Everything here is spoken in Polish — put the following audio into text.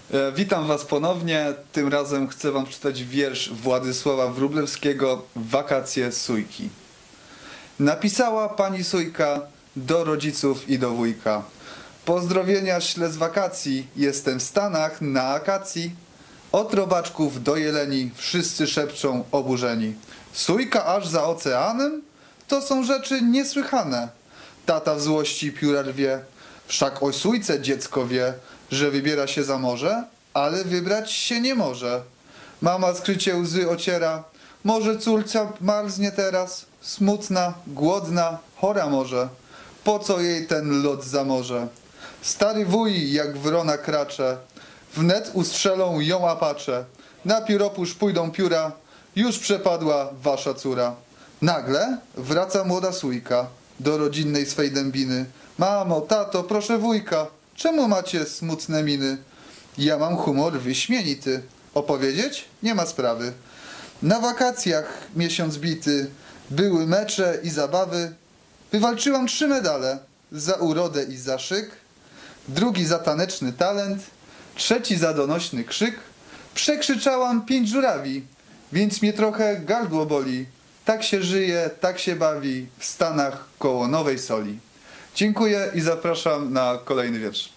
Witam Was ponownie. Tym razem chcę Wam przeczytać wiersz Władysława Wróblewskiego „Wakacje Sójki”. Napisała pani Sójka do rodziców i do wujka. Pozdrowienia ślę z wakacji, jestem w Stanach na akacji. Od robaczków do jeleni wszyscy szepczą oburzeni. Sójka aż za oceanem? To są rzeczy niesłychane. Tata w złości pióra rwie. Wszak o Sójce dziecko wie, że wybiera się za morze, ale wybrać się nie może. Mama skrycie łzy ociera. Może córcia marznie teraz, smutna, głodna, chora może. Po co jej ten lot za morze? Stary wuj jak wrona kracze. Wnet ustrzelą ją apacze. Na pióropusz pójdą pióra. Już przepadła wasza córa. Nagle wraca młoda Sójka do rodzinnej swej dębiny. Mamo, tato, proszę wujka, czemu macie smutne miny? Ja mam humor wyśmienity. Opowiedzieć? Nie ma sprawy. Na wakacjach miesiąc bity były mecze i zabawy. Wywalczyłam 3 medale. Za urodę i za szyk. Drugi za taneczny talent. Trzeci za donośny krzyk. Przekrzyczałam 5 żurawi, więc mnie trochę gardło boli. Tak się żyje, tak się bawi w Stanach koło Nowej Soli. Dziękuję i zapraszam na kolejny wiersz.